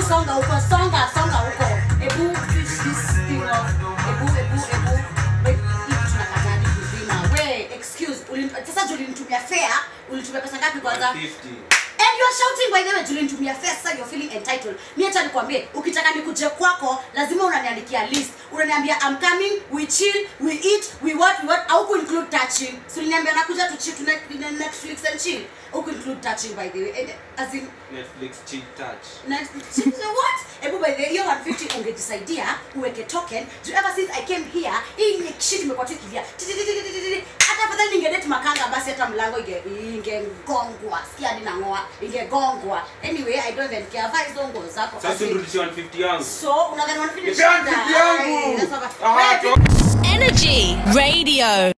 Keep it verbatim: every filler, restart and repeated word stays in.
songa huko, songa, songa huko. Ebu fish this thing off. Ebu, ebu, ebu. Hivi tunakatani kuzima. We, excuse. Sasa ulinitumia fare, ulinitumia pesa ngapi kwanza? one fifty. And you're shouting by the way, ulinitumia fare, sasa you're feeling entitled. Mimi hata nikwambie, ukitaka nikuje kwako, lazima unaniandikia list. Unaniambia I'm coming, we chill, we eat, we what, we what, au ku include touching. So uliniambia nakuja to chill to Netflix and chill. Au ku include touching by the way. And, as in Netflix chill touch. Netflix chill what? Ebu by the way, hiyo one fifty ungejisaidia, uweke token. Ever since I came here, hii ni shit imekuwa tu kilia. Hata afadhali ningedate makanga basi hata mlango inge ingegongwa. Sikia hadi nangoa, ingegongwa. Anyway, I don't even care. Vai hizo nguo zako. Sasa nirudishie one fifty yangu. So, unadhani one fifty yangu. yangu. Energy Radio.